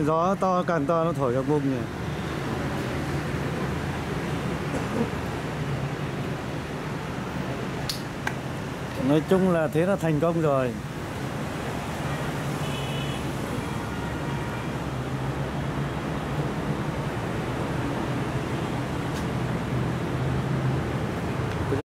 Gió to càng to nó thổi vào bung nhỉ. Nói chung là thế là thành công rồi.